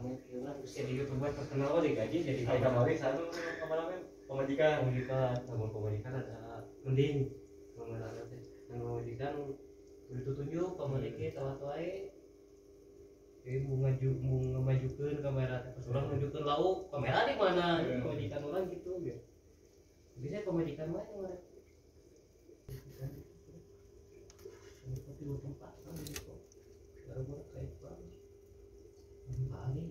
kami orang bisa di YouTube terkenal di gaji jadi kayak kemarin satu kemarin pemajikan namun pemajikan ada mending mengenal teh yang pemajikan itu tunjuk pamerike tawa-tawae mau ngemajukeun kamera teh pas urang nunjukkeun lauk kamera di mana pemajikan orang gitu ya bisa pemajikan mah yang mana tapi dua tempat kan gitu baru kayak bagus kali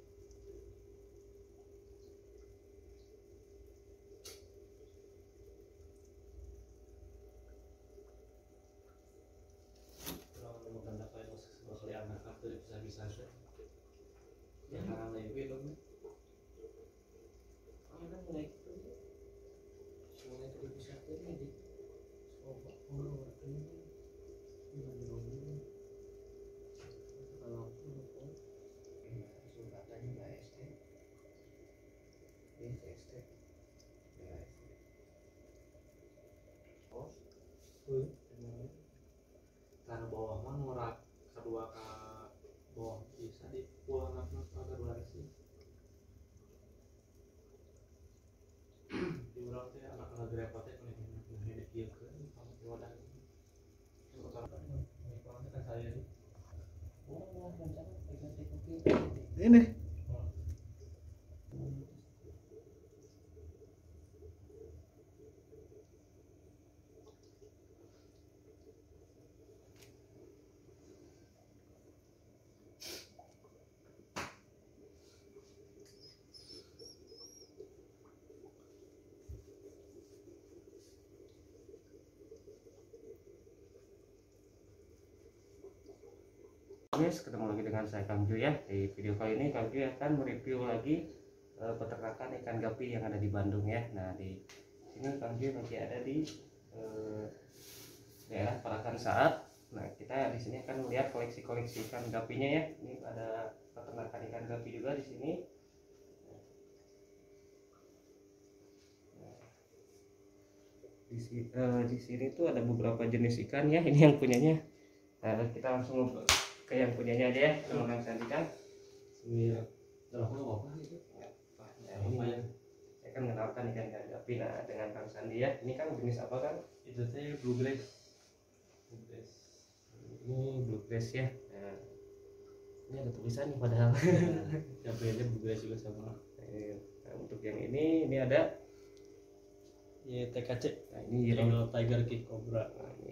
kalau makan dapat sekali anak kartu bisa ya karena lebih dong kan mulai itu mulai dari bisa ini di coba ini kalau katanya nggak ST ST karena bawah mah ngorak kedua ke bawah bisa di pulang apa kedua sih di urang teh anak-anak repot teh kalau ini dia ke kamu wadah kan saya nih ini Yes, ketemu lagi dengan saya Kang Ju ya. Di video kali ini Kang Ju akan mereview lagi peternakan ikan gapi yang ada di Bandung ya. Nah, di sini Kang Ju masih ada di daerah Parakan Saat. Nah, kita di sini akan melihat koleksi-koleksi ikan gapinya ya. Ini ada peternakan ikan gapi juga di sini. Di sini tuh ada beberapa jenis ikan ya. Ini yang punyanya. Nah, kita langsung ke yang punyanya aja ya, sama Kang Sandi kan. Iya. Kalau apa itu? Ini ya. Saya kan mengenalkan ikan gapi nah dengan Kang Sandi ya. Ini kan jenis apa kan? Itu teh bluegrass. Ini bluegrass ya. Nah, ini ada tulisan nih padahal. Gapinya bluegrass juga sama. Nah, untuk yang ini ada YTKC. Nah, ini Yellow Tiger King Cobra.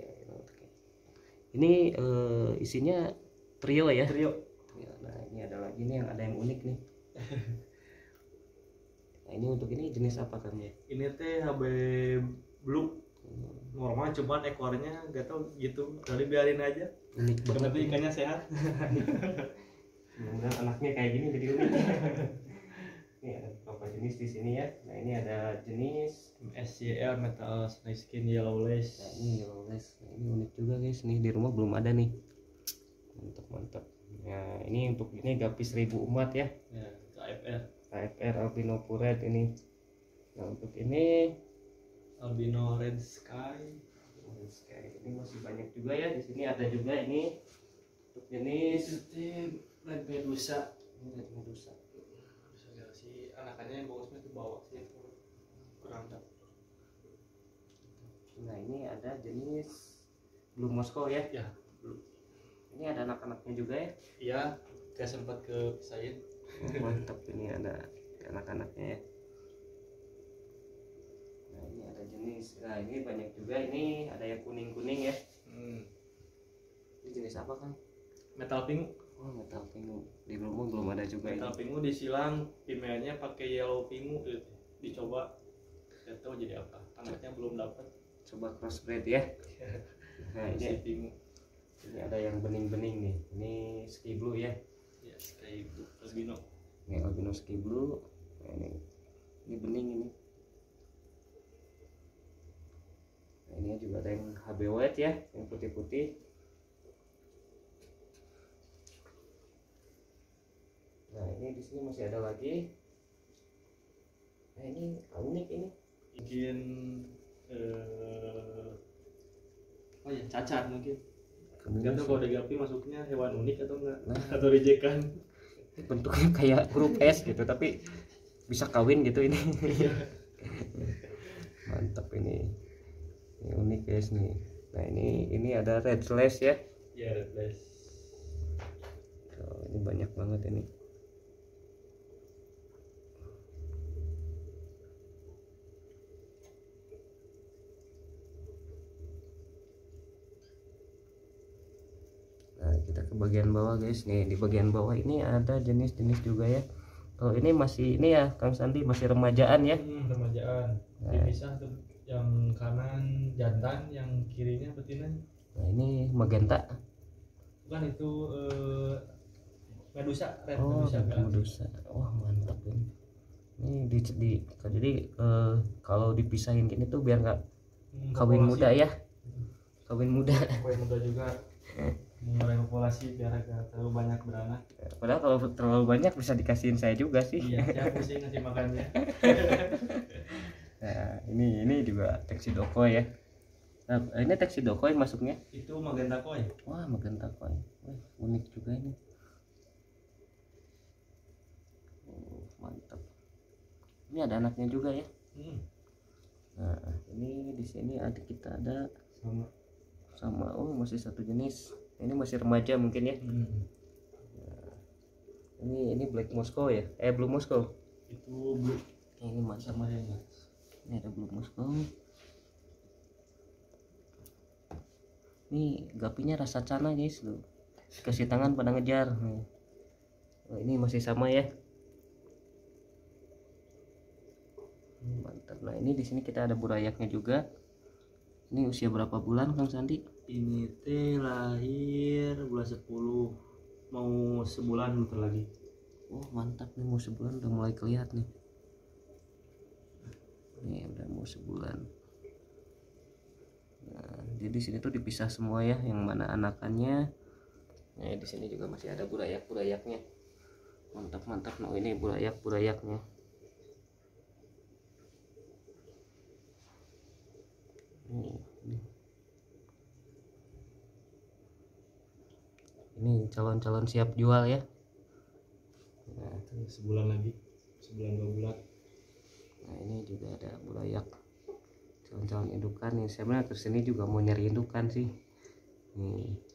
Ini isinya trio ya. Trio. Nah, ini ada lagi nih yang ada yang unik nih. Nah, ini untuk ini jenis apa kan ya? Ini teh HB blue. Normal cuman ekornya gak tau gitu. Kali biarin aja. Unik banget. Tapi ikannya sehat. Mudah-mudahan anaknya kayak gini jadi unik. Ini ada beberapa jenis di sini ya. Nah, ini ada jenis SCL Metal Snake Skin Yellow Lace. Nah, ini Yellow Lace. Nah, ini unik juga guys. Nih di rumah belum ada nih. Mantap. Nah, ini untuk ini gapi 1000 umat ya. Ya, KFR albino puret ini. Nah, untuk ini albino red sky. Ini masih banyak juga ya. Di sini ada juga ini untuk jenis Red Medusa. Ini Red Medusa. Si anakannya yang bagusnya itu bawa sih kurang dapet. Nah, ini ada jenis Blue Moscow ya. Ya. Ini ada anak-anaknya juga ya. Iya, saya sempat ke pisahin. Mantap, ini ada anak-anaknya ya. Nah, ini ada jenis. Nah, ini banyak juga. Ini ada yang kuning-kuning ya. Ini jenis apa kan? Metal Pingu. Oh, Metal Pingu. Di rumah belum ada juga. Metal ini. Pingu disilang, emailnya pakai Yellow Pingu. Dicoba, saya tahu jadi apa. Anaknya belum dapat. Coba crossbreed ya. Nah, ini Pingu. Ini ada yang bening-bening nih. Ini Sky Blue ya. Ya, Sky Blue albino. Ini albino Sky Blue. Nah, ini bening ini. Nah, ini juga ada yang HB white ya, yang putih-putih. Nah, ini di sini masih ada lagi. Nah, ini unik ini. Mungkin oh ya, cacat mungkin. Kan tuh kalau ada gapi masuknya hewan unik atau enggak? Nah, Atau rejekan. bentuknya kayak huruf S gitu tapi bisa kawin gitu ini. Mantap ini unik guys nih. Nah ini ada red slash ya. Ya red flash. Oh, ini banyak banget ini. Nah kita ke bagian bawah guys nih. Di bagian bawah ini ada jenis-jenis juga ya. Kalau ini masih ini ya Kang Sandi masih remajaan ya. Remajaan. Dipisah tuh yang kanan jantan, yang kirinya betina. Nah ini magenta. Bukan itu medusa, red Oh medusa. medusa. Wah mantap ini. Ini jadi kalau dipisahin gini tuh biar nggak kawin muda ya. Kawin muda. Kawin muda juga. Mengurangi populasi biar agak terlalu banyak beranak. Padahal kalau terlalu banyak bisa dikasihin saya juga sih. Iya, saya pusing ngasih makannya. Nah, ini juga Texidokoi ya. Nah, ini Texidokoi masuknya. Itu magenta koi. Wah, magenta koi. Wah, unik juga ini. Oh, mantap. Ini ada anaknya juga ya. Nah, ini di sini adik kita ada sama oh masih satu jenis. Ini masih remaja mungkin ya. Nah, ini Black Moscow ya. Blue Moscow. Itu blue. Ini mantap. Sama ya. Ini ada Blue Moscow. Ini gapinya rasa cana guys loh. Kasih tangan pada ngejar. Nih. Oh, ini masih sama ya. Mantap. Nah ini di sini kita ada burayaknya juga. Ini usia berapa bulan Kang Sandi? Ini teh lahir bulan 10, mau sebulan bentar lagi. Oh mantap nih mau sebulan udah mulai kelihatan nih. Nih udah mau sebulan. Nah, jadi sini tuh dipisah semua ya, yang mana anakannya. Nah di sini juga masih ada burayak-burayaknya. Mantap. Nah ini burayak-burayaknya. Ini calon-calon siap jual ya. Nah, sebulan lagi, sebulan 2 bulan. Nah ini juga ada burayak calon-calon indukan nih. Sebenarnya kesini juga mau nyari indukan sih. Nih